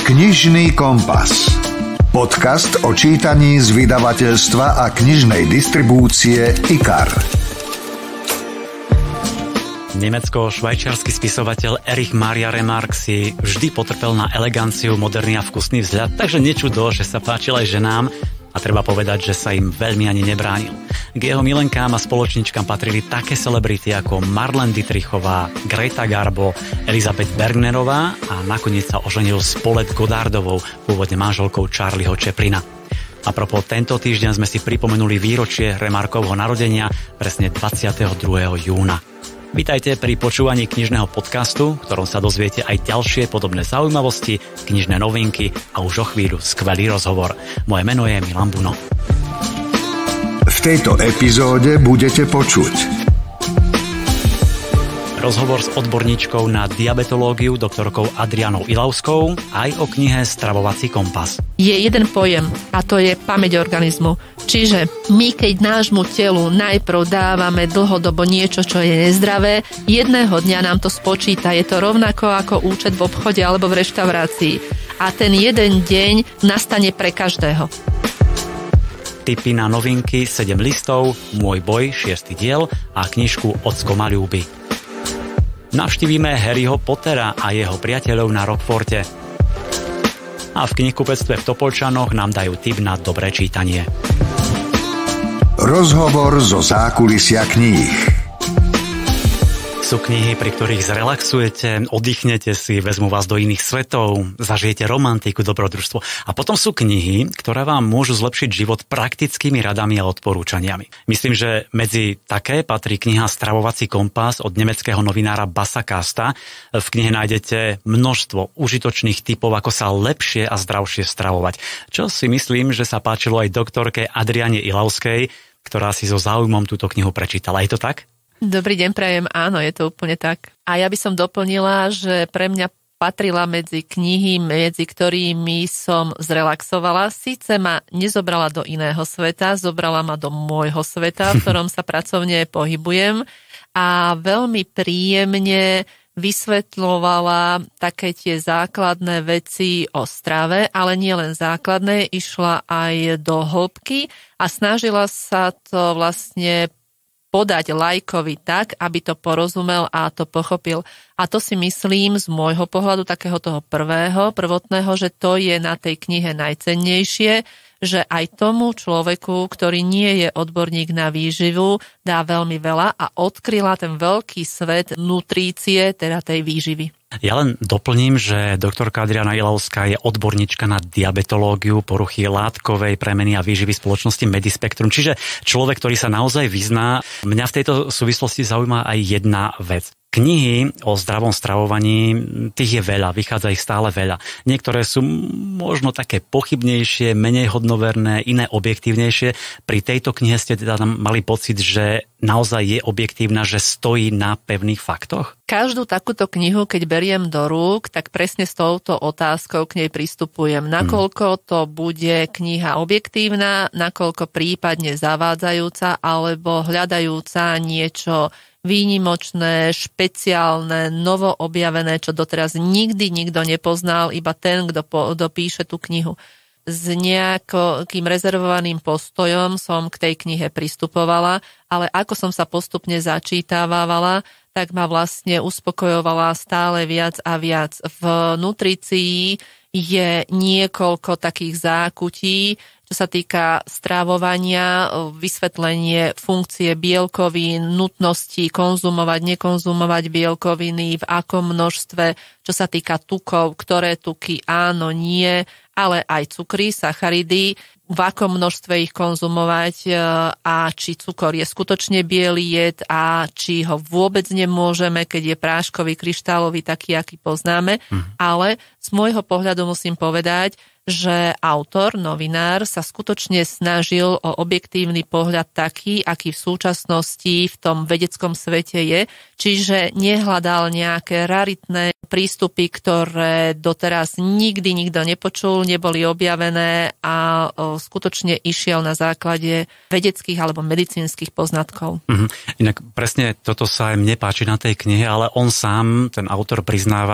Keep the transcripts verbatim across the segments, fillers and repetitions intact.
Knižný kompas. Podcast o čítaní z vydavateľstva a knižnej distribúcie IKAR. Nemecko-švajčiarsky spisovateľ Erich Maria Remarque si vždy potrpel na eleganciu, moderný a vkusný vzhľad, takže nečudo, že sa páčil aj ženám a treba povedať, že sa im veľmi ani nebránil. K jeho milenkám a spoločničkám patrili také celebrity ako Marlene Dietrichová, Greta Garbo, Elizabeth Bergnerová a nakoniec sa oženil s Paulette Goddardovou, pôvodne manželkou Charlieho Chaplina. A propos, tento týždeň sme si pripomenuli výročie Remarquovho narodenia, presne dvadsiateho druhého júna. Vítajte pri počúvaní knižného podcastu, v ktorom sa dozviete aj ďalšie podobné zaujímavosti, knižné novinky a už o chvíľu skvelý rozhovor. Moje meno je Milan Buno. V tejto epizóde budete počuť rozhovor s odborníčkou na diabetológiu doktorkou Adrianou Ilavskou aj o knihe Stravovací kompas. Je jeden pojem a to je pamäť organizmu. Čiže my, keď nášmu telu najprv dávame dlhodobo niečo, čo je nezdravé, jedného dňa nám to spočíta. Je to rovnako ako účet v obchode alebo v reštaurácii. A ten jeden deň nastane pre každého. Tipy na novinky sedem listov, Môj boj, šiesty diel a knižku Ocko ma ľúbi. Navštívime Harryho Pottera a jeho priateľov na Rockforte. A v knihkupectve v Topolčanoch nám dajú tip na dobré čítanie. Rozhovor zo zákulisia kníh. Sú knihy, pri ktorých zrelaxujete, oddychnete si, vezmú vás do iných svetov, zažijete romantiku, dobrodružstvo. A potom sú knihy, ktoré vám môžu zlepšiť život praktickými radami a odporúčaniami. Myslím, že medzi také patrí kniha Stravovací kompas od nemeckého novinára Basa Kasta. V knihe nájdete množstvo užitočných tipov, ako sa lepšie a zdravšie stravovať. Čo si myslím, že sa páčilo aj doktorke Adriane Ilavskej, ktorá si so záujmom túto knihu prečítala. Je to tak? Dobrý deň, prajem, áno, je to úplne tak. A ja by som doplnila, že pre mňa patrila medzi knihy, medzi ktorými som zrelaxovala. Síce ma nezobrala do iného sveta, zobrala ma do môjho sveta, v ktorom sa pracovne pohybujem a veľmi príjemne vysvetľovala také tie základné veci o strave, ale nie len základné, išla aj do hĺbky a snažila sa to vlastne podať lajkovi tak, aby to porozumel a to pochopil. A to si myslím z môjho pohľadu, takého toho prvého, prvotného, že to je na tej knihe najcennejšie, že aj tomu človeku, ktorý nie je odborník na výživu, dá veľmi veľa a odkryla ten veľký svet nutrície, teda tej výživy. Ja len doplním, že doktorka Adriana Ilavská je odborníčka na diabetológiu, poruchy látkovej premeny a výživy spoločnosti Medispektrum. Čiže človek, ktorý sa naozaj vyzná. Mňa v tejto súvislosti zaujíma aj jedna vec. Knihy o zdravom stravovaní, tých je veľa, vychádza ich stále veľa. Niektoré sú možno také pochybnejšie, menej hodnoverné, iné objektívnejšie. Pri tejto knihe ste teda mali pocit, že naozaj je objektívna, že stojí na pevných faktoch? Každú takúto knihu, keď beriem do rúk, tak presne s touto otázkou k nej pristupujem. Nakoľko to bude kniha objektívna, nakoľko prípadne zavádzajúca alebo hľadajúca niečo výnimočné, špeciálne, novo objavené, čo doteraz nikdy nikto nepoznal, iba ten, kto, po, kto píše tú knihu. S nejakým rezervovaným postojom som k tej knihe pristupovala, ale ako som sa postupne začítavávala, tak ma vlastne uspokojovala stále viac a viac. V nutrícii je niekoľko takých zákutí, čo sa týka stravovania, vysvetlenie funkcie bielkovín, nutnosti konzumovať, nekonzumovať bielkoviny, v akom množstve, čo sa týka tukov, ktoré tuky áno, nie, ale aj cukry, sacharidy, v akom množstve ich konzumovať a či cukor je skutočne biely jed a či ho vôbec nemôžeme, keď je práškový, kryštálový, taký, aký poznáme. Mm. Ale z môjho pohľadu musím povedať, že autor, novinár sa skutočne snažil o objektívny pohľad taký, aký v súčasnosti v tom vedeckom svete je, čiže nehľadal nejaké raritné prístupy, ktoré doteraz nikdy nikto nepočul, neboli objavené a skutočne išiel na základe vedeckých alebo medicínskych poznatkov. Mhm. Inak presne toto sa aj mne páči na tej knihe, ale on sám, ten autor, priznáva,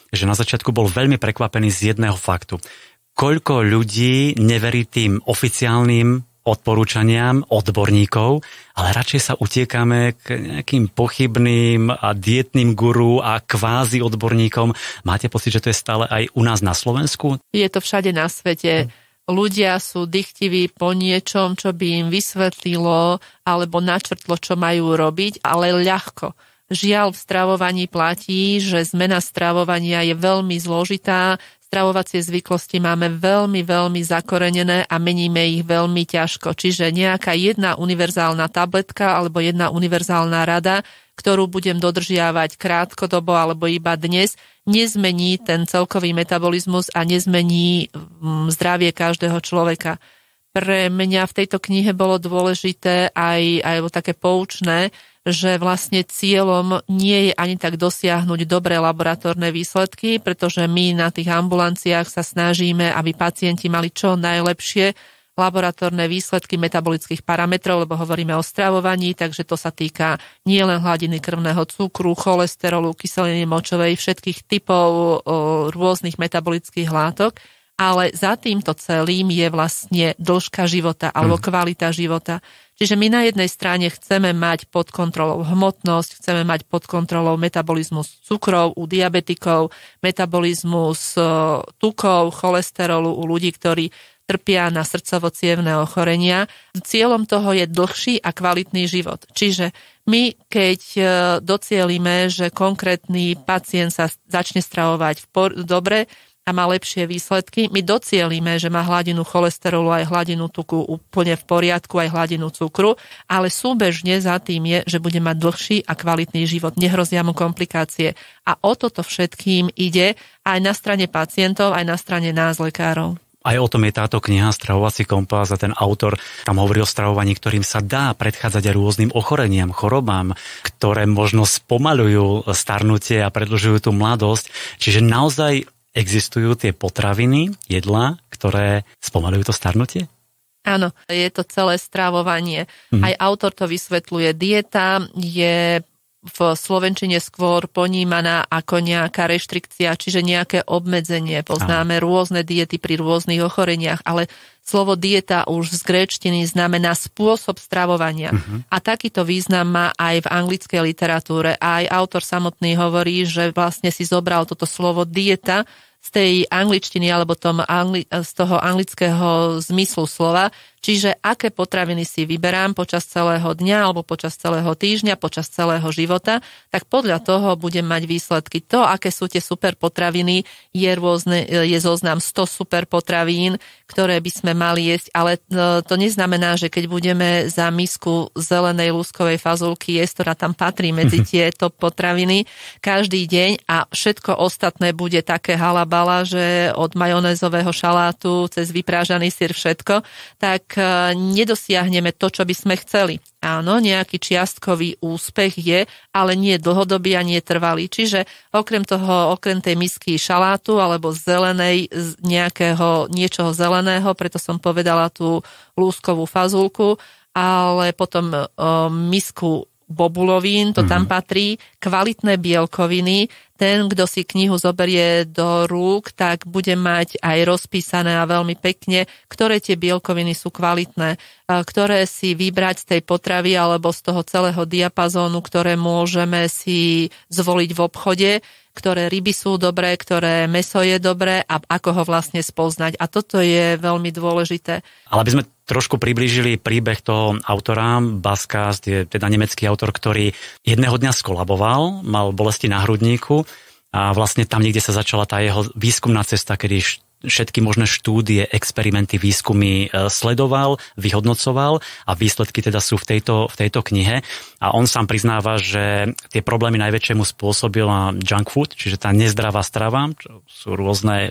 že na začiatku bol veľmi prekvapený z jedného faktu. Koľko ľudí neverí tým oficiálnym odporúčaniam odborníkov, ale radšej sa utiekame k nejakým pochybným a dietným guru a kvázi odborníkom. Máte pocit, že to je stále aj u nás na Slovensku? Je to všade na svete. Ľudia sú dychtiví po niečom, čo by im vysvetlilo alebo načrtlo, čo majú robiť, ale ľahko. Žiaľ, v stravovaní platí, že zmena stravovania je veľmi zložitá. Stravovacie zvyklosti máme veľmi, veľmi zakorenené a meníme ich veľmi ťažko. Čiže nejaká jedna univerzálna tabletka alebo jedna univerzálna rada, ktorú budem dodržiavať krátkodobo alebo iba dnes, nezmení ten celkový metabolizmus a nezmení zdravie každého človeka. Pre mňa v tejto knihe bolo dôležité aj, aj také poučné, že vlastne cieľom nie je ani tak dosiahnuť dobré laboratórne výsledky, pretože my na tých ambulanciách sa snažíme, aby pacienti mali čo najlepšie laboratórne výsledky metabolických parametrov, lebo hovoríme o stravovaní, takže to sa týka nielen hladiny krvného cukru, cholesterolu, kyseliny močovej, všetkých typov o, rôznych metabolických látok, ale za týmto celým je vlastne dĺžka života alebo kvalita života. Čiže my na jednej strane chceme mať pod kontrolou hmotnosť, chceme mať pod kontrolou metabolizmus cukrov u diabetikov, metabolizmus tukov, cholesterolu u ľudí, ktorí trpia na srdcovo-cievne ochorenia. Cieľom toho je dlhší a kvalitný život. Čiže my, keď docielime, že konkrétny pacient sa začne stravovať v por- dobre, a má lepšie výsledky, my docielime, že má hladinu cholesterolu aj hladinu tuku úplne v poriadku, aj hladinu cukru, ale súbežne za tým je, že bude mať dlhší a kvalitný život, nehrozia mu komplikácie. A o toto všetkým ide aj na strane pacientov, aj na strane nás, lekárov. Aj o tom je táto kniha Stravovací kompas a ten autor tam hovorí o stravovaní, ktorým sa dá predchádzať aj rôznym ochoreniam, chorobám, ktoré možno spomaľujú starnutie a predĺžujú tú mladosť. Čiže naozaj existujú tie potraviny, jedlá, ktoré spomaľujú to starnutie? Áno, je to celé stravovanie. Mhm. Aj autor to vysvetľuje. Dieta je v slovenčine skôr ponímaná ako nejaká reštrikcia, čiže nejaké obmedzenie. Poznáme Áno. rôzne diety pri rôznych ochoreniach, ale slovo dieta už z gréčtiny znamená spôsob stravovania. Uh-huh. A takýto význam má aj v anglickej literatúre. A aj autor samotný hovorí, že vlastne si zobral toto slovo dieta z tej angličtiny alebo tom angli- z toho anglického zmyslu slova, čiže aké potraviny si vyberám počas celého dňa alebo počas celého týždňa, počas celého života, tak podľa toho budem mať výsledky. To, aké sú tie super potraviny, je, rôzne, je zoznam sto super potravín, ktoré by sme mali jesť, ale to neznamená, že keď budeme za misku zelenej lúskovej fazulky jesť, ktorá tam patrí medzi tie top potraviny každý deň a všetko ostatné bude také halabala, že od majonézového šalátu cez vyprážaný syr všetko, tak nedosiahneme to, čo by sme chceli. Áno, nejaký čiastkový úspech je, ale nie dlhodobý a nie trvalý. Čiže okrem toho, okrem tej misky šalátu alebo zelenej, nejakého niečoho zeleného, preto som povedala tú lúskovú fazulku, ale potom o, misku bobulovín, to mm-hmm. tam patrí, kvalitné bielkoviny. Ten, kto si knihu zoberie do rúk, tak bude mať aj rozpísané a veľmi pekne, ktoré tie bielkoviny sú kvalitné, ktoré si vybrať z tej potravy alebo z toho celého diapazónu, ktoré môžeme si zvoliť v obchode, ktoré ryby sú dobré, ktoré mäso je dobré a ako ho vlastne spoznať. A toto je veľmi dôležité. Ale aby sme trošku priblížili príbeh toho autora, Baskast je teda nemecký autor, ktorý jedného dňa skolaboval, mal bolesti na hrudníku a vlastne tam niekde sa začala tá jeho výskumná cesta, kedy všetky možné štúdie, experimenty, výskumy sledoval, vyhodnocoval a výsledky teda sú v tejto, v tejto knihe. A on sám priznáva, že tie problémy najväčšiemu spôsobila junk food, čiže tá nezdravá strava, čo sú rôzne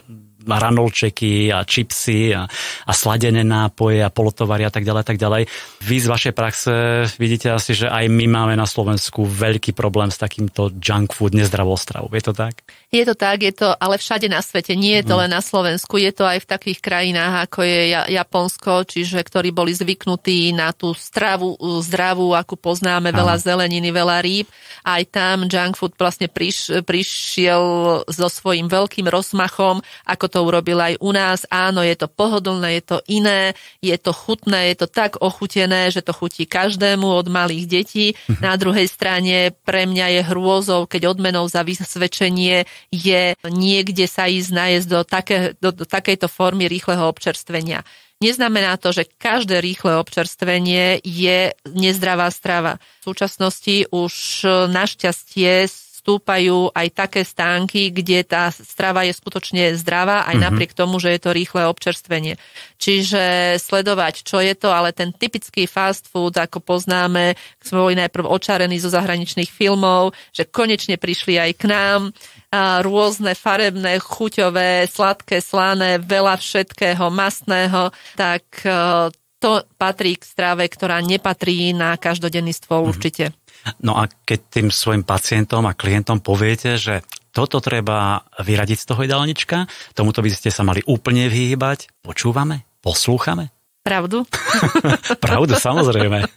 ranolčeky a čipsy a, a sladené nápoje a polotovary a tak ďalej, tak ďalej. Vy z vašej praxe vidíte asi, že aj my máme na Slovensku veľký problém s takýmto junk food, nezdravou stravou. Je to tak? Je to tak, je to ale všade na svete. Nie je to hmm. len na Slovensku, je to aj v takých krajinách, ako je Japonsko, čiže ktorí boli zvyknutí na tú stravu zdravú, akú poznáme, Aha. veľa zeleniny, veľa rýb. Aj tam junk food vlastne priš, prišiel so svojím veľkým rozmachom, ako to urobil aj u nás. Áno, je to pohodlné, je to iné, je to chutné, je to tak ochutené, že to chutí každému od malých detí. Mhm. Na druhej strane pre mňa je hrôzou, keď odmenou za vysvedčenie je niekde sa ísť nájsť do, také, do, do takejto formy rýchleho občerstvenia. Neznamená to, že každé rýchle občerstvenie je nezdravá strava. V súčasnosti už našťastie stúpajú aj také stánky, kde tá strava je skutočne zdravá, aj mm-hmm. napriek tomu, že je to rýchle občerstvenie. Čiže sledovať, čo je to, ale ten typický fast food, ako poznáme, sme boli najprv očarení zo zahraničných filmov, že konečne prišli aj k nám, a rôzne farebné, chuťové, sladké, slané, veľa všetkého, mastného, tak to patrí k strave, ktorá nepatrí na každodenný stôl mm-hmm. určite. No a keď tým svojim pacientom a klientom poviete, že toto treba vyradiť z toho jedálnička, tomuto by ste sa mali úplne vyhýbať, počúvame? Poslúchame? Pravdu? Pravdu, samozrejme.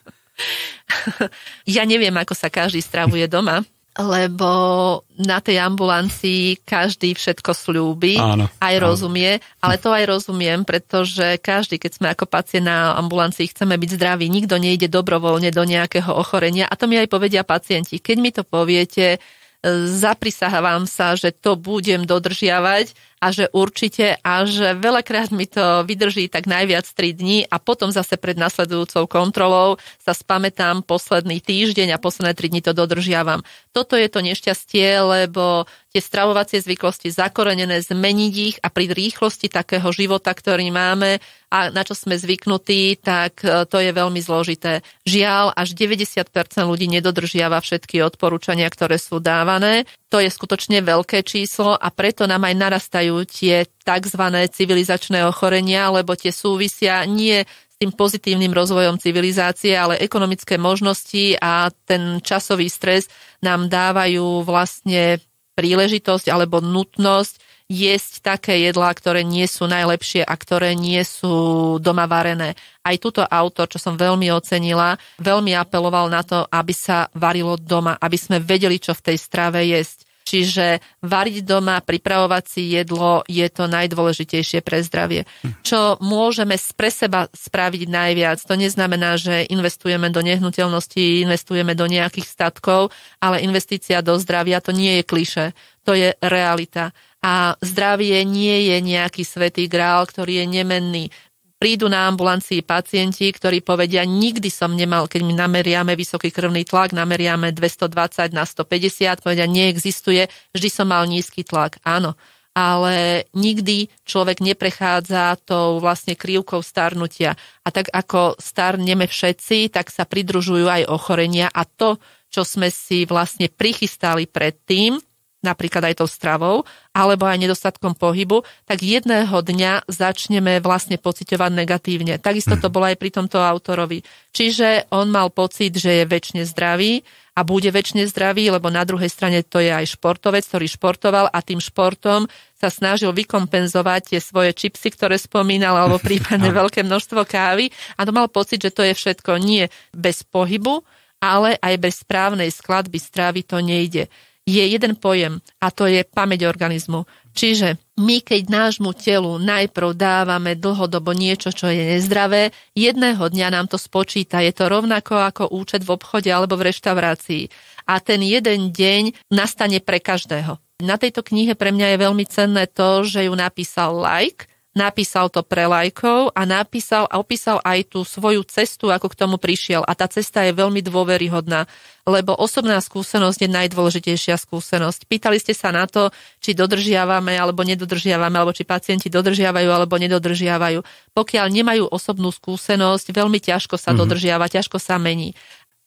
Ja neviem, ako sa každý stravuje doma, lebo na tej ambulancii každý všetko sľúbi, áno, aj áno. rozumie, ale to aj rozumiem, pretože každý, keď sme ako pacient na ambulancii, chceme byť zdraví, nikto nejde dobrovoľne do nejakého ochorenia a to mi aj povedia pacienti. Keď mi to poviete, zaprisahávam sa, že to budem dodržiavať a že určite a že veľakrát mi to vydrží tak najviac tri dni a potom zase pred nasledujúcou kontrolou sa spamätám posledný týždeň a posledné tri dni to dodržiavam. Toto je to nešťastie, lebo tie stravovacie zvyklosti zakorenené, zmeniť ich a pri rýchlosti takého života, ktorý máme a na čo sme zvyknutí, tak to je veľmi zložité. Žiaľ, až deväťdesiat percent ľudí nedodržiava všetky odporúčania, ktoré sú dávané. To je skutočne veľké číslo a preto nám aj narastajú tie tzv. Civilizačné ochorenia, lebo tie súvisia nie s tým pozitívnym rozvojom civilizácie, ale ekonomické možnosti a ten časový stres nám dávajú vlastne príležitosť alebo nutnosť jesť také jedlá, ktoré nie sú najlepšie a ktoré nie sú doma varené. Aj túto autor, čo som veľmi ocenila, veľmi apeloval na to, aby sa varilo doma, aby sme vedeli, čo v tej strave jesť. Čiže variť doma, pripravovať si jedlo je to najdôležitejšie pre zdravie. Čo môžeme pre seba spraviť najviac, to neznamená, že investujeme do nehnuteľností, investujeme do nejakých statkov, ale investícia do zdravia to nie je klišé, to je realita. A zdravie nie je nejaký svätý grál, ktorý je nemenný. Prídu na ambulancii pacienti, ktorí povedia, nikdy som nemal, keď my nameriame vysoký krvný tlak, nameriame dvestodvadsať na stopäťdesiat, povedia, neexistuje, vždy som mal nízky tlak. Áno, ale nikdy človek neprechádza tou vlastne krivkou starnutia. A tak ako starneme všetci, tak sa pridružujú aj ochorenia a to, čo sme si vlastne prichystali predtým, napríklad aj tou stravou, alebo aj nedostatkom pohybu, tak jedného dňa začneme vlastne pociťovať negatívne. Takisto to bolo aj pri tomto autorovi. Čiže on mal pocit, že je večne zdravý a bude večne zdravý, lebo na druhej strane to je aj športovec, ktorý športoval a tým športom sa snažil vykompenzovať tie svoje čipsy, ktoré spomínal, alebo prípadne veľké množstvo kávy a to mal pocit, že to je všetko nie bez pohybu, ale aj bez správnej skladby stravy to nejde. Je jeden pojem a to je pamäť organizmu. Čiže my, keď nášmu telu najprv dávame dlhodobo niečo, čo je nezdravé, jedného dňa nám to spočíta. Je to rovnako ako účet v obchode alebo v reštaurácii. A ten jeden deň nastane pre každého. Na tejto knihe pre mňa je veľmi cenné to, že ju napísal laik, napísal to pre laikov a napísal a opísal aj tú svoju cestu, ako k tomu prišiel. A tá cesta je veľmi dôveryhodná, lebo osobná skúsenosť je najdôležitejšia skúsenosť. Pýtali ste sa na to, či dodržiavame alebo nedodržiavame, alebo či pacienti dodržiavajú alebo nedodržiavajú. Pokiaľ nemajú osobnú skúsenosť, veľmi ťažko sa mm-hmm. dodržiava, ťažko sa mení.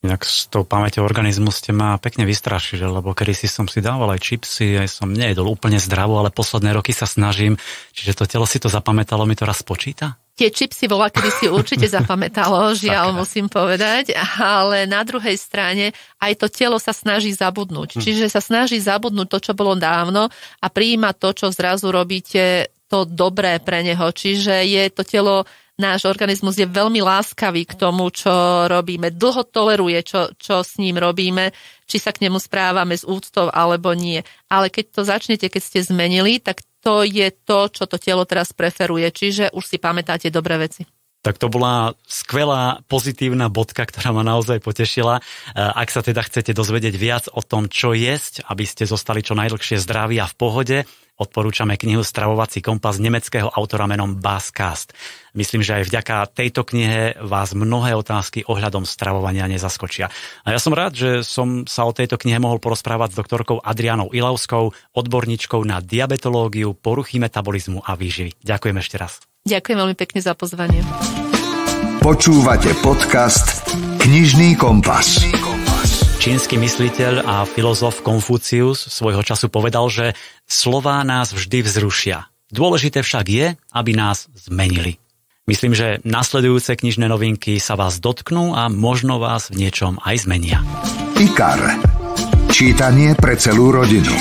Inak s tou pamäťou organizmu ste ma pekne vystrašili, lebo kedysi som si dával aj čipsy, aj som nejedol úplne zdravo, ale posledné roky sa snažím, čiže to telo si to zapamätalo, mi to raz počíta? Tie čipsy volá, kedy si určite zapamätalo, žiaľ musím povedať, ale na druhej strane aj to telo sa snaží zabudnúť. Hm. Čiže sa snaží zabudnúť to, čo bolo dávno a prijíma to, čo zrazu robíte, to dobré pre neho. Čiže je to telo, náš organizmus je veľmi láskavý k tomu, čo robíme. Dlho toleruje, čo, čo s ním robíme, či sa k nemu správame s úctou alebo nie. Ale keď to začnete, keď ste zmenili, tak to je to, čo to telo teraz preferuje. Čiže už si pamätáte dobré veci. Tak to bola skvelá, pozitívna bodka, ktorá ma naozaj potešila. Ak sa teda chcete dozvedieť viac o tom, čo jesť, aby ste zostali čo najdlhšie zdraví a v pohode, odporúčame knihu Stravovací kompas nemeckého autora menom Bas Kast. Myslím, že aj vďaka tejto knihe vás mnohé otázky ohľadom stravovania nezaskočia. A ja som rád, že som sa o tejto knihe mohol porozprávať s doktorkou Adrianou Ilavskou, odborníčkou na diabetológiu, poruchy metabolizmu a výživy. Ďakujem ešte raz. Ďakujem veľmi pekne za pozvanie. Počúvate podcast Knižný kompas. Čínsky mysliteľ a filozof Konfúcius svojho času povedal, že slová nás vždy vzrušia. Dôležité však je, aby nás zmenili. Myslím, že nasledujúce knižné novinky sa vás dotknú a možno vás v niečom aj zmenia. IKAR. Čítanie pre celú rodinu.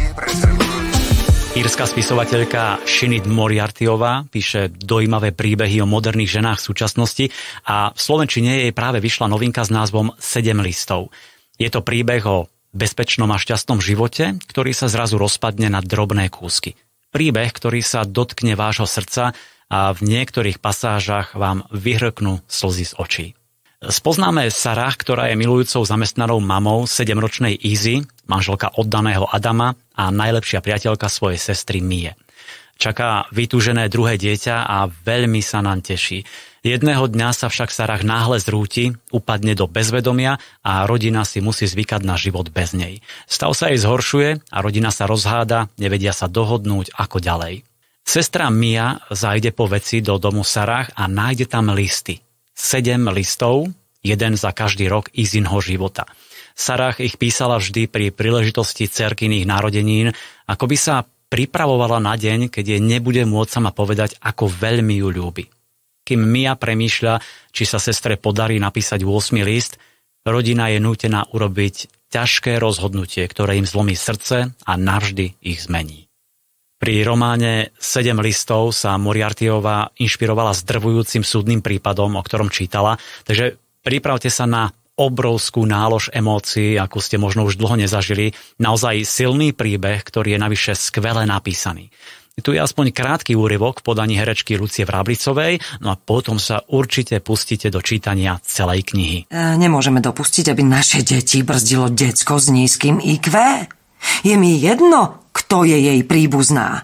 Írska spisovateľka Sinead Moriartyová píše dojímavé príbehy o moderných ženách v súčasnosti a v slovenčine jej práve vyšla novinka s názvom Sedem listov. Je to príbeh o bezpečnom a šťastnom živote, ktorý sa zrazu rozpadne na drobné kúsky. Príbeh, ktorý sa dotkne vášho srdca a v niektorých pasážach vám vyhrknú slzy z očí. Spoznáme Sarah, ktorá je milujúcou zamestnanou mamou sedemročnej Izzy, manželka oddaného Adama a najlepšia priateľka svojej sestry Mie. Čaká vytúžené druhé dieťa a veľmi sa nám teší. Jedného dňa sa však Sarah náhle zrúti, upadne do bezvedomia a rodina si musí zvykať na život bez nej. Stav sa jej zhoršuje a rodina sa rozháda, nevedia sa dohodnúť ako ďalej. Sestra Mia zájde po veci do domu Sarah a nájde tam listy. Sedem listov, jeden za každý rok Izinho života. Sarah ich písala vždy pri príležitosti dcérkyných narodenín, ako by sa pripravovala na deň, keď jej nebude môcť sama povedať, ako veľmi ju ľúbi. Kým Mia premýšľa, či sa sestre podarí napísať ôsmy list, rodina je nútená urobiť ťažké rozhodnutie, ktoré im zlomí srdce a navždy ich zmení. Pri románe Sedem listov sa Moriartyová inšpirovala zdrvujúcim súdnym prípadom, o ktorom čítala, takže pripravte sa na obrovskú nálož emócií, akú ste možno už dlho nezažili. Naozaj silný príbeh, ktorý je navyše skvele napísaný. Tu je aspoň krátky úryvok v podaní herečky Lucie Vráblicovej, no a potom sa určite pustíte do čítania celej knihy. Nemôžeme dopustiť, aby naše deti brzdilo decko s nízkym í kvé. Je mi jedno, kto je jej príbuzná.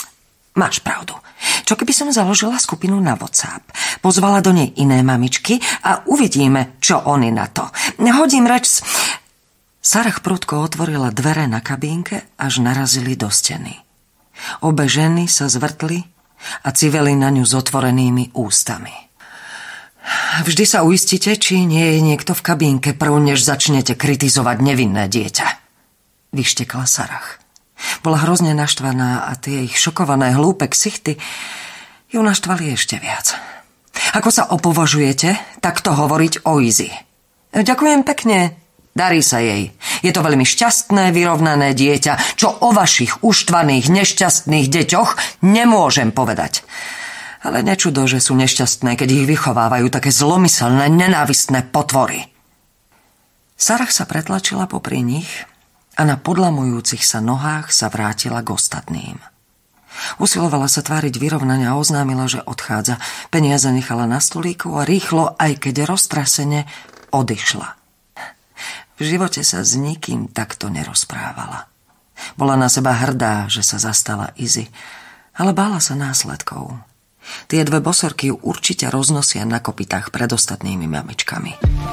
Máš pravdu. Čo keby som založila skupinu na WhatsApp, pozvala do nej iné mamičky a uvidíme, čo oni na to. Hodím reč s... Sarah prudko otvorila dvere na kabínke, až narazili do steny. Obe ženy sa zvrtli a civeli na ňu s otvorenými ústami. Vždy sa uistite, či nie je niekto v kabínke, prv než začnete kritizovať nevinné dieťa. Vyštekla Sarah. Bola hrozne naštvaná a tie ich šokované hlúpe ksichty ju naštvali ešte viac. Ako sa opovažujete takto hovoriť o Izzy? Ďakujem pekne. Darí sa jej. Je to veľmi šťastné, vyrovnané dieťa, čo o vašich uštvaných, nešťastných deťoch nemôžem povedať. Ale nečudo, že sú nešťastné, keď ich vychovávajú také zlomyselné, nenávistné potvory. Sarah sa pretlačila popri nich a na podlamujúcich sa nohách sa vrátila k ostatným. Usilovala sa tváriť vyrovnania a oznámila, že odchádza. Peniaze nechala na stolíku a rýchlo, aj keď roztrasene, odišla. V živote sa s nikým takto nerozprávala. Bola na seba hrdá, že sa zastala Izzy, ale bála sa následkov. Tie dve bosorky ju určite roznosia na kopytách pred ostatnými mamičkami.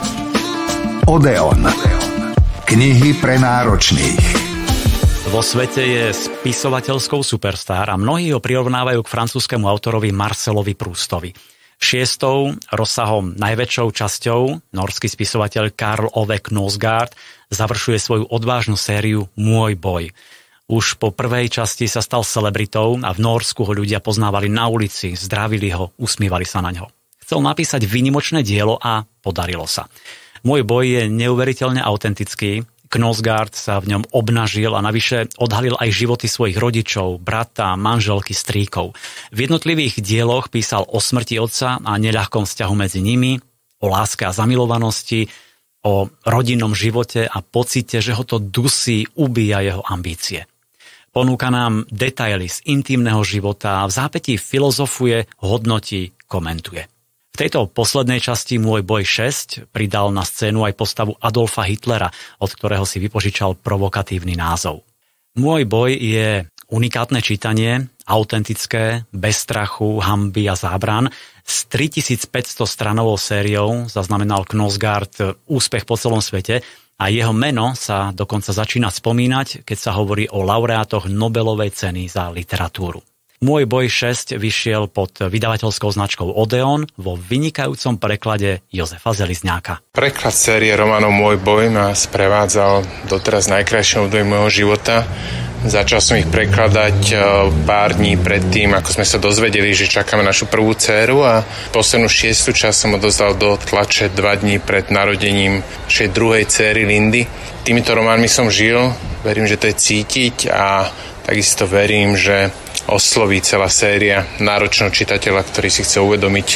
Odeon. Knihy pre náročných. Vo svete je spisovateľskou superstar a mnohí ho prirovnávajú k francúzskému autorovi Marcelovi Proustovi. Šiestou, rozsahom najväčšou časťou, norský spisovateľ Karl Ove Knausgaard završuje svoju odvážnu sériu Môj boj. Už po prvej časti sa stal celebritou a v Nórsku ho ľudia poznávali na ulici, zdravili ho, usmievali sa na ňo. Chcel napísať výnimočné dielo a podarilo sa. Môj boj je neuveriteľne autentický. Knausgaard sa v ňom obnažil a navyše odhalil aj životy svojich rodičov, brata, manželky, strýkov. V jednotlivých dieloch písal o smrti otca a neľahkom vzťahu medzi nimi, o láske a zamilovanosti, o rodinnom živote a pocite, že ho to dusí, ubíja jeho ambície. Ponúka nám detaily z intimného života a v zápätí filozofuje, hodnotí, komentuje. V tejto poslednej časti Môj boj šesť pridal na scénu aj postavu Adolfa Hitlera, od ktorého si vypožičal provokatívny názov. Môj boj je unikátne čítanie, autentické, bez strachu, hanby a zábran. S tritisícpäťsto stranovou sériou zaznamenal Knausgaard úspech po celom svete a jeho meno sa dokonca začína spomínať, keď sa hovorí o laureátoch Nobelovej ceny za literatúru. Môj boj šesť vyšiel pod vydavateľskou značkou Odeon vo vynikajúcom preklade Jozefa Zelizňáka. Preklad série románov Môj boj ma sprevádzal doteraz najkrajšie obdobie môjho života. Začal som ich prekladať pár dní predtým, ako sme sa dozvedeli, že čakáme našu prvú dcéru, a poslednú šiestu časť som odozdal do tlače dva dní pred narodením našej druhej dcéry Lindy. Týmito románmi som žil, verím, že to je cítiť, a takisto verím, že osloví celá séria náročného čitateľa, ktorý si chce uvedomiť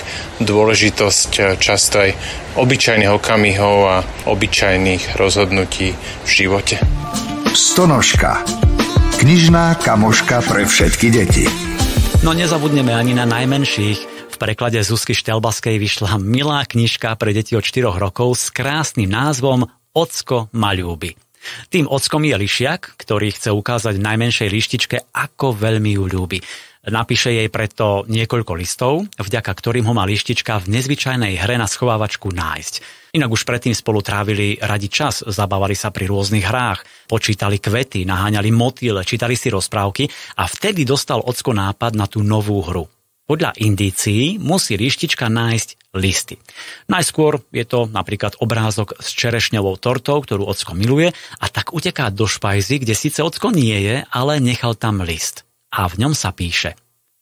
dôležitosť často aj obyčajných okamihov a obyčajných rozhodnutí v živote. Stonožka. Knižná kamoška pre všetky deti. No nezabudneme ani na najmenších. V preklade Zuzky Štelbaskej vyšla milá knižka pre deti od štyroch rokov s krásnym názvom Ocko ma ľúbi. Tým ockom je lišiak, ktorý chce ukázať najmenšej lištičke, ako veľmi ju ľúbi. Napíše jej preto niekoľko listov, vďaka ktorým ho má lištička v nezvyčajnej hre na schovávačku nájsť. Inak už predtým spolu trávili radi čas, zabávali sa pri rôznych hrách, počítali kvety, naháňali motýle, čítali si rozprávky a vtedy dostal ocko nápad na tú novú hru. Podľa indícií musí lištička nájsť listy. Najskôr je to napríklad obrázok s čerešňovou tortou, ktorú ocko miluje, a tak uteká do špajzy, kde síce ocko nie je, ale nechal tam list. A v ňom sa píše: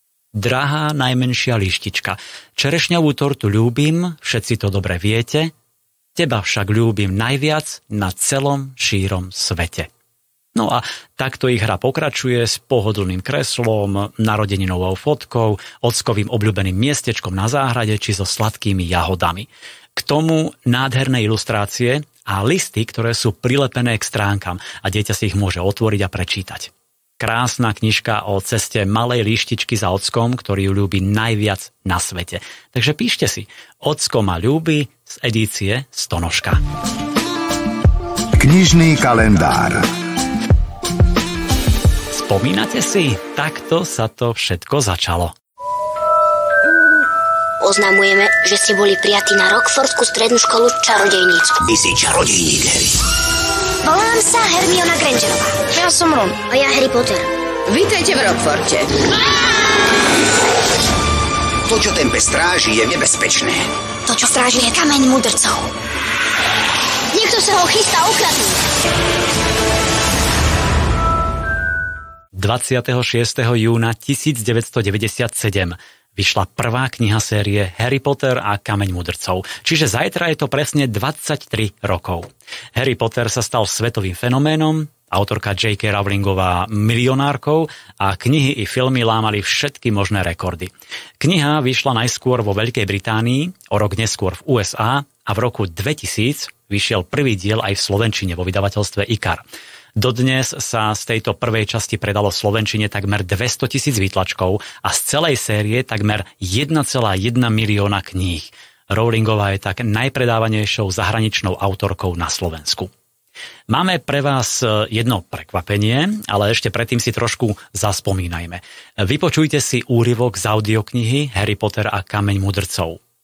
Drahá najmenšia lištička, čerešňovú tortu ľúbim, všetci to dobre viete, teba však ľúbim najviac na celom šírom svete. No a takto ich hra pokračuje s pohodlným kreslom, narodeninovou fotkou, ockovým obľúbeným miestečkom na záhrade či so sladkými jahodami. K tomu nádherné ilustrácie a listy, ktoré sú prilepené k stránkam a dieťa si ich môže otvoriť a prečítať. Krásna knižka o ceste malej líštičky za ockom, ktorý ju ľúbi najviac na svete. Takže píšte si Ocko ma ľúbi z edície Stonožka. Knižný kalendár. Spomínate si? Takto sa to všetko začalo. Oznamujeme, že ste boli prijatí na Rockfordskú strednú školu čarodejnícku. Ty si čarodejník, Harry. Volám sa Hermiona Grangerová. Ja som Ron. A ja Harry Potter. Vítajte v Rockforte. To, čo tempe stráži, je nebezpečné. To, čo stráži, je kameň mudrcov. Niekto sa ho chystá ukradnúť. dvadsiateho šiesteho júna tisícdeväťstodeväťdesiatsedem vyšla prvá kniha série Harry Potter a Kameň mudrcov, čiže zajtra je to presne dvadsaťtri rokov. Harry Potter sa stal svetovým fenoménom, autorka J K Rowlingová milionárkou a knihy i filmy lámali všetky možné rekordy. Kniha vyšla najskôr vo Veľkej Británii, o rok neskôr v U S A a v roku dvetisíc vyšiel prvý diel aj v slovenčine vo vydavateľstve IKAR. Dodnes sa z tejto prvej časti predalo v slovenčine takmer dvestotisíc výtlačkov a z celej série takmer jeden celá jeden milióna kníh. Rowlingová je tak najpredávanejšou zahraničnou autorkou na Slovensku. Máme pre vás jedno prekvapenie, ale ešte predtým si trošku zaspomínajme. Vypočujte si úryvok z audioknihy Harry Potter a Kameň mudrcov.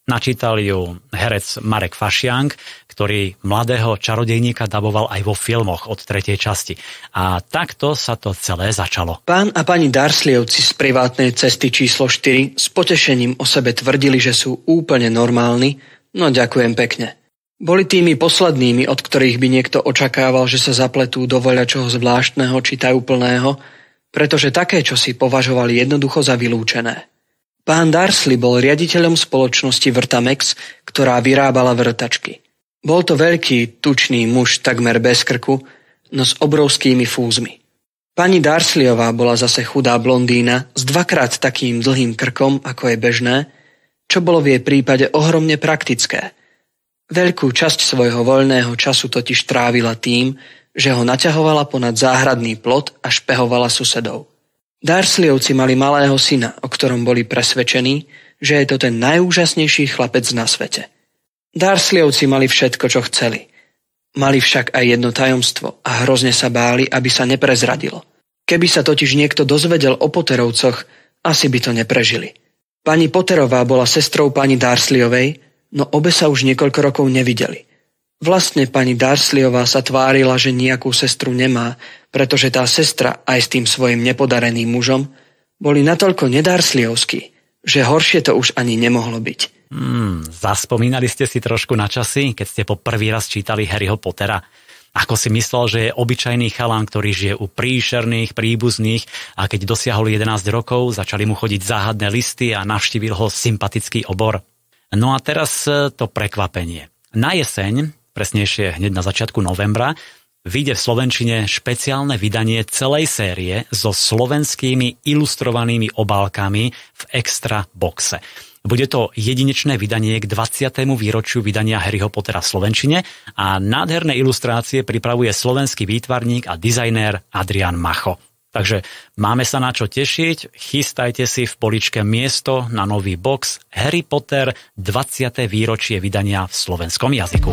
Načítal ju herec Marek Fašiank, ktorý mladého čarodejníka daboval aj vo filmoch od tretej časti. A takto sa to celé začalo. Pán a pani Dursleyovci z privátnej cesty číslo štyri s potešením o sebe tvrdili, že sú úplne normálni, no ďakujem pekne. Boli tými poslednými, od ktorých by niekto očakával, že sa zapletú do voľačoho zvláštneho či tajúplného, pretože také, čo si považovali jednoducho za vylúčené. Pán Dursley bol riaditeľom spoločnosti Vrtamex, ktorá vyrábala vrtačky. Bol to veľký, tučný muž takmer bez krku, no s obrovskými fúzmi. Pani Dursleyová bola zase chudá blondína s dvakrát takým dlhým krkom, ako je bežné, čo bolo v jej prípade ohromne praktické. Veľkú časť svojho voľného času totiž trávila tým, že ho naťahovala ponad záhradný plot a špehovala susedov. Dursleyovci mali malého syna, o ktorom boli presvedčení, že je to ten najúžasnejší chlapec na svete. Dursleyovci mali všetko, čo chceli. Mali však aj jedno tajomstvo a hrozne sa báli, aby sa neprezradilo. Keby sa totiž niekto dozvedel o Potterovcoch, asi by to neprežili. Pani Potterová bola sestrou pani Dursleyovej, no obe sa už niekoľko rokov nevideli. Vlastne pani Dursleyová sa tvárila, že nejakú sestru nemá, pretože tá sestra aj s tým svojim nepodareným mužom boli natoľko nedursleyovskí, že horšie to už ani nemohlo byť. Hmm, zaspomínali ste si trošku na časy, keď ste po prvý raz čítali Harryho Pottera? Ako si myslel, že je obyčajný chalan, ktorý žije u príšerných, príbuzných a keď dosiahol jedenásť rokov, začali mu chodiť záhadné listy a navštívil ho sympatický obor? No a teraz to prekvapenie. Na jeseň, presnejšie hneď na začiatku novembra, vyjde v slovenčine špeciálne vydanie celej série so slovenskými ilustrovanými obálkami v extra boxe. Bude to jedinečné vydanie k dvadsiatemu výročiu vydania Harryho Pottera v slovenčine a nádherné ilustrácie pripravuje slovenský výtvarník a dizajnér Adrian Macho. Takže máme sa na čo tešiť, chystajte si v poličke miesto na nový box Harry Potter dvadsiate výročie vydania v slovenskom jazyku.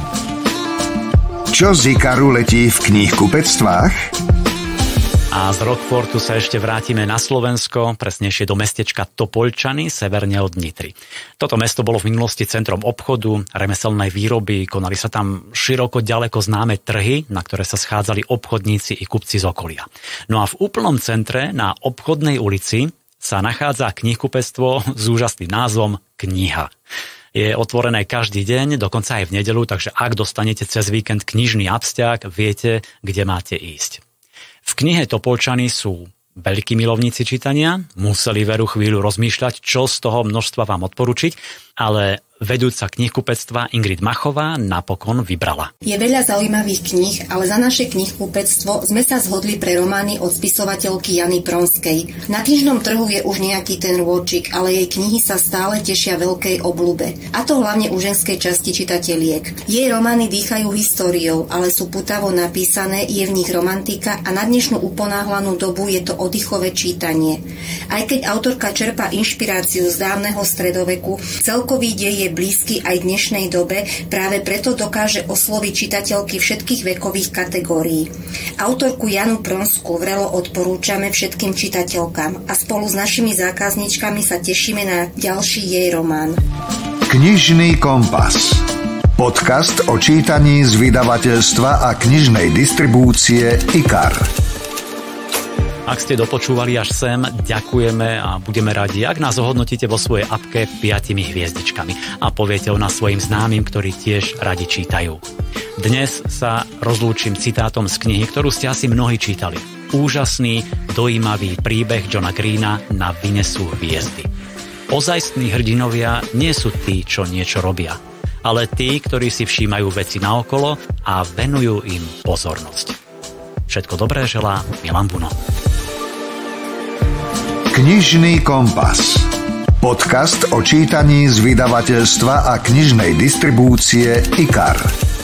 Čo z Ikaru letí v knihkupectvách? A z Rockfortu sa ešte vrátime na Slovensko, presnejšie do mestečka Topoľčany, severne od Nitry. Toto mesto bolo v minulosti centrom obchodu, remeselnej výroby, konali sa tam široko ďaleko známe trhy, na ktoré sa schádzali obchodníci i kupci z okolia. No a v úplnom centre, na Obchodnej ulici, sa nachádza knihkupectvo s úžasným názvom Kniha. Je otvorené každý deň, dokonca aj v nedeľu, takže ak dostanete cez víkend knižný absťák, viete, kde máte ísť. V knihe Topoľčany sú veľkí milovníci čítania, museli veru chvíľu rozmýšľať, čo z toho množstva vám odporučiť, ale vedúca knihkupectva Ingrid Machová napokon vybrala. Je veľa zaujímavých kníh, ale za naše knihkupectvo sme sa zhodli pre romány od spisovateľky Jany Pronskej. Na knižnom trhu je už nejaký ten rôčik, ale jej knihy sa stále tešia veľkej obľúbe. A to hlavne u ženskej časti čitateľiek. Jej romány dýchajú históriou, ale sú putavo napísané, je v nich romantika a na dnešnú uponáhlanú dobu je to oddychové čítanie. Aj keď autorka čerpá inšpiráciu z dávneho stredoveku, celkový dej je blízky aj dnešnej dobe, práve preto dokáže osloviť čitateľky všetkých vekových kategórií. Autorku Janu Pronskú vrelo odporúčame všetkým čitateľkám a spolu s našimi zákazníčkami sa tešíme na ďalší jej román. Knižný kompas. Podcast o čítaní z vydavateľstva a knižnej distribúcie IKAR. Ak ste dopočúvali až sem, ďakujeme a budeme radi, ak nás ohodnotíte vo svojej apke piatimi hviezdičkami a poviete o nás svojim známym, ktorí tiež radi čítajú. Dnes sa rozlúčim citátom z knihy, ktorú ste asi mnohí čítali. Úžasný, dojímavý príbeh Johna Greena Na vynesú hviezdy. Ozajstní hrdinovia nie sú tí, čo niečo robia, ale tí, ktorí si všímajú veci naokolo a venujú im pozornosť. Všetko dobré želá Milan Buno. Knižný kompas. Podcast o čítaní z vydavateľstva a knižnej distribúcie IKAR.